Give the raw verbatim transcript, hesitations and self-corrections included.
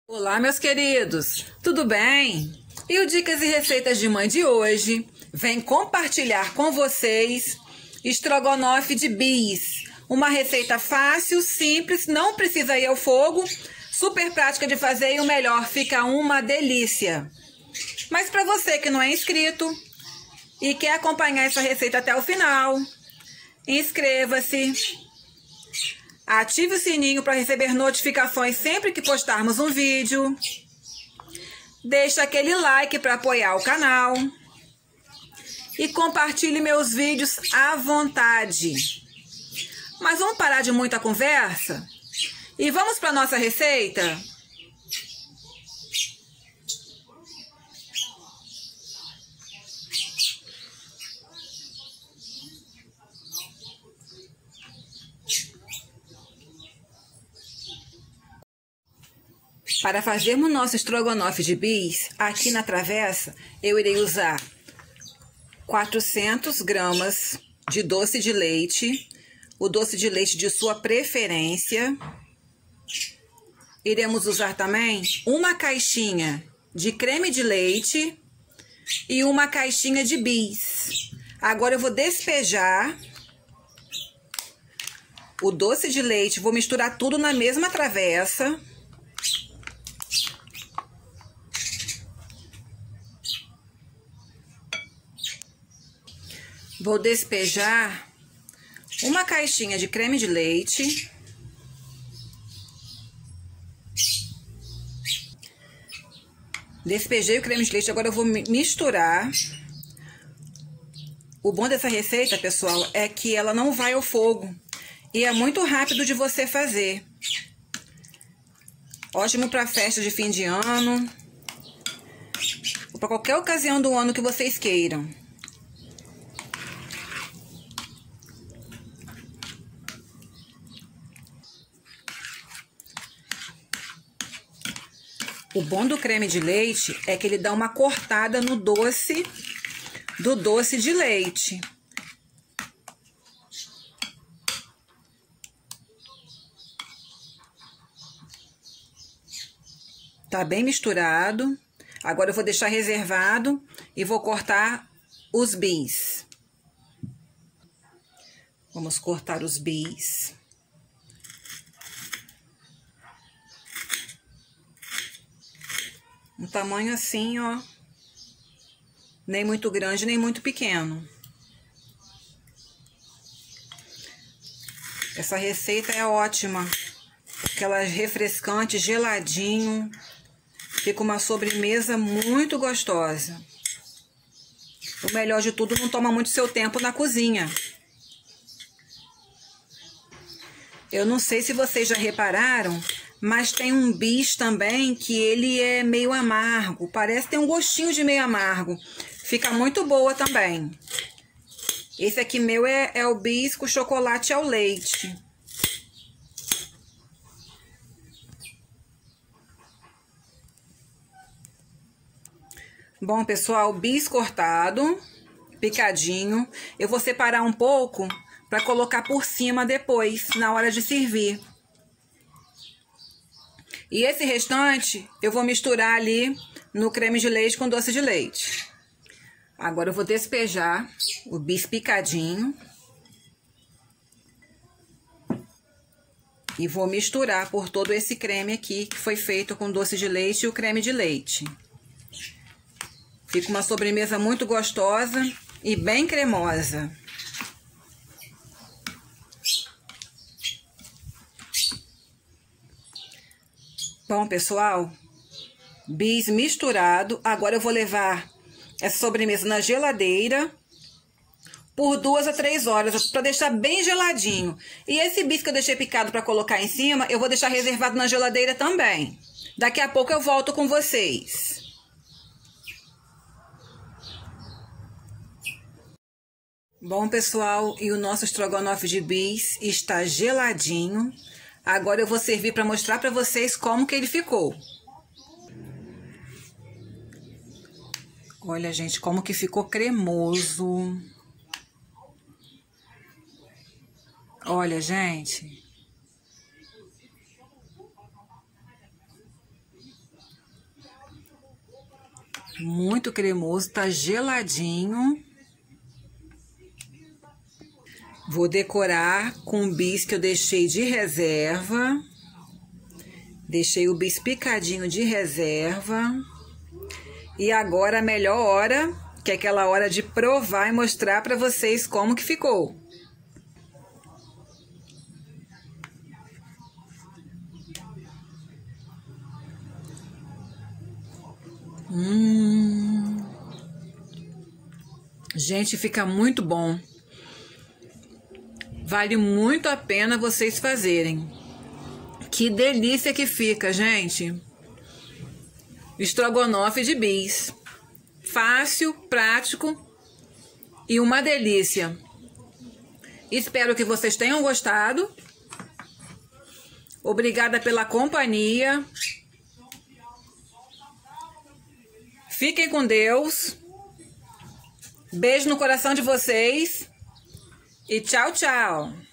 Olá, meus queridos, tudo bem? E o Dicas e Receitas de Mãe de hoje vem compartilhar com vocês estrogonofe de bis. Uma receita fácil, simples, não precisa ir ao fogo, super prática de fazer e o melhor, fica uma delícia. Mas para você que não é inscrito e quer acompanhar essa receita até o final, inscreva-se. Ative o sininho para receber notificações sempre que postarmos um vídeo. Deixe aquele like para apoiar o canal. E compartilhe meus vídeos à vontade. Mas vamos parar de muita conversa? E vamos para a nossa receita? Para fazermos nosso estrogonofe de bis, aqui na travessa, eu irei usar quatrocentas gramas de doce de leite, o doce de leite de sua preferência. Iremos usar também uma caixinha de creme de leite e uma caixinha de bis. Agora eu vou despejar o doce de leite, vou misturar tudo na mesma travessa. Vou despejar uma caixinha de creme de leite. Despejei o creme de leite, agora eu vou misturar. O bom dessa receita, pessoal, é que ela não vai ao fogo. E é muito rápido de você fazer. Ótimo para festa de fim de ano. Ou para qualquer ocasião do ano que vocês queiram. O bom do creme de leite é que ele dá uma cortada no doce do doce de leite. Tá bem misturado. Agora eu vou deixar reservado e vou cortar os bis. Vamos cortar os bis. Um tamanho assim, ó, nem muito grande, nem muito pequeno. Essa receita é ótima, porque ela é refrescante, geladinho, fica uma sobremesa muito gostosa. O melhor de tudo, não toma muito seu tempo na cozinha. Eu não sei se vocês já repararam, mas tem um bis também que ele é meio amargo. Parece ter um gostinho de meio amargo. Fica muito boa também. Esse aqui meu é, é o bis com chocolate ao leite. Bom, pessoal, bis cortado, picadinho. Eu vou separar um pouco para colocar por cima depois, na hora de servir. E esse restante eu vou misturar ali no creme de leite com doce de leite. Agora eu vou despejar o bis picadinho. E vou misturar por todo esse creme aqui que foi feito com doce de leite e o creme de leite. Fica uma sobremesa muito gostosa e bem cremosa. Bom, pessoal, bis misturado. Agora eu vou levar essa sobremesa na geladeira por duas a três horas, para deixar bem geladinho. E esse bis que eu deixei picado para colocar em cima, eu vou deixar reservado na geladeira também. Daqui a pouco eu volto com vocês. Bom, pessoal, e o nosso estrogonofe de bis está geladinho. Agora eu vou servir para mostrar para vocês como que ele ficou. Olha, gente, como que ficou cremoso. Olha, gente. Muito cremoso, tá geladinho. Vou decorar com o bis que eu deixei de reserva. Deixei o bis picadinho de reserva. E agora a melhor hora, que é aquela hora de provar e mostrar para vocês como que ficou. Hum. Gente, fica muito bom. Vale muito a pena vocês fazerem. Que delícia que fica, gente. Estrogonofe de bis. Fácil, prático e uma delícia. Espero que vocês tenham gostado. Obrigada pela companhia. Fiquem com Deus. Beijo no coração de vocês. E tchau, tchau.